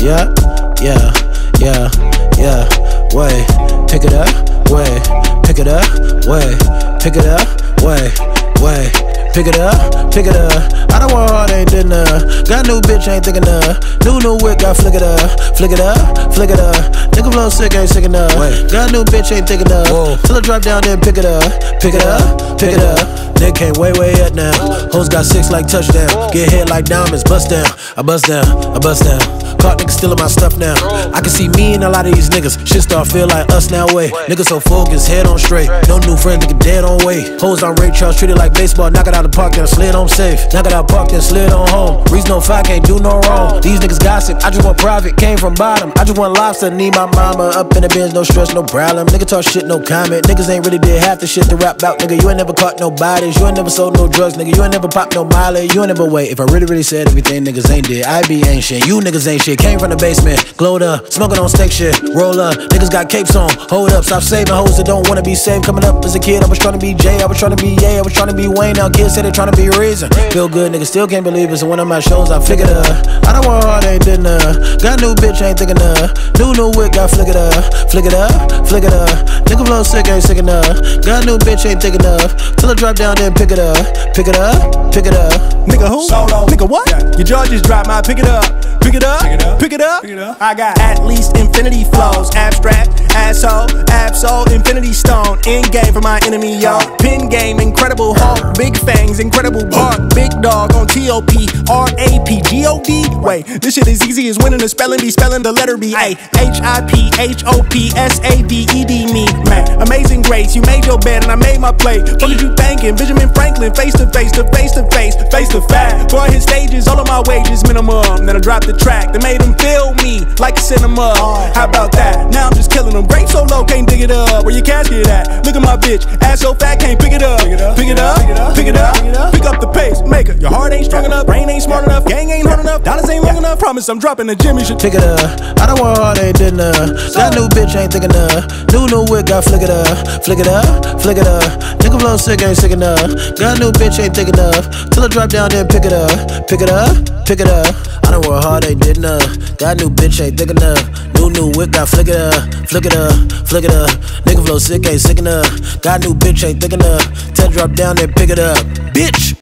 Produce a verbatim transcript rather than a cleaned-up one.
yeah, yeah, yeah, yeah. Wait, pick it up, wait, pick it up, wait, pick it up, wait, wait. Pick it up, pick it up. I don't want hard, ain't did enough. Got new bitch, ain't thick enough. New new whip, got flick it up, flick it up, flick it up. Nigga flow sick, ain't sick enough. Wait. Got new bitch, ain't thick enough. Whoa. Till I drop down, then pick it up, pick it up, pick it up. Nigga came way, way up now. Hoes got six like touchdown. Get hit like diamonds, bust down. I bust down, I bust down. Caught niggas stealing my stuff now. I can see me and a lot of these niggas. Shit start feel like us now, way. Niggas so focused, head on straight. No new friends, nigga dead on way. Hoes on Ray Charles, treated like baseball. Knock it out the park, then slid on safe. Knock it out park, then slid on home. Reason no five, can't do no wrong. These niggas gossip, I just want private. Came from bottom, I just want lobster. Need my mama up in the bins, no stress, no problem. Nigga talk shit, no comment. Niggas ain't really did half the shit to rap about. Nigga, you ain't never caught no bodies. You ain't never sold no drugs, nigga. You ain't never popped no mileage. You ain't never wait. If I really, really said everything niggas ain't did, I be ain't shit. You niggas ain't shit. Came from the basement, glowed up, smoking on steak shit. Roll up, niggas got capes on. Hold up, stop saving hoes that don't wanna be saved. Coming up as a kid, I was trying to be Jay, I was trying to be Ye, I was trying to be Wayne. Now kids say they trying to be Reason. Feel good, niggas still can't believe it. So one of my shows, I figured up. I don't want hard, ain't did enough. Got new bitch, ain't thick enough. New new whip, got flick it up, flick it up, flick it up. Nigga flow sick, ain't sick enough. Got new bitch, ain't thick enough. Till I drop down, then pick it up, pick it up, pick it up. Nigga who? Solo. Nigga what? Yeah. Your jaw just dropped, my pick it up. Pick it up, Pick it up. pick it up. Pick it up. I got at least infinity flows. Abstract, asshole, absol, infinity stone. In game for my enemy, yo. Pin game, incredible Hulk. Big fangs, incredible bark. Big dog on T O P, R A P, G O D. Wait, this shit is easy as winning the spelling bee, spelling the letter B. A H I P, H O P, S A V E D, me. Man, amazing grace. You made your bed and I made my plate. What did you thinking? Benjamin Franklin, face to face, to face to face, face to fact. Boy, his stages, all of my wages minimum. Then I dropped the track that made him feel me like a cinema. How about that? Now I'm just killing them. Grape so low, can't dig it up. Where your casket at? Look at my bitch, ass so fat, can't pick it up. Pick it up, pick it up, pick it up. Pick up the pace, maker. Your heart ain't strong enough, brain ain't smart enough, gang ain't hard enough, dollars ain't long enough. Promise I'm dropping the gym. You should pick it up. I don't want hard, ain't did enough. Got new bitch, ain't thick enough. New new whip, got flick it up, flick it up, flick it up. Nigga flow sick, ain't sick enough. Got new bitch, ain't thick enough. Till I drop down, then pick it up, pick it up, pick it up. I don't work hard, ain't did enough. Got new bitch, ain't thick enough. New new whip, got flick it up, flick it up, flick it up. Nigga flow sick, ain't sick enough. Got new bitch, ain't thick enough. Till I drop down, then pick it up, bitch.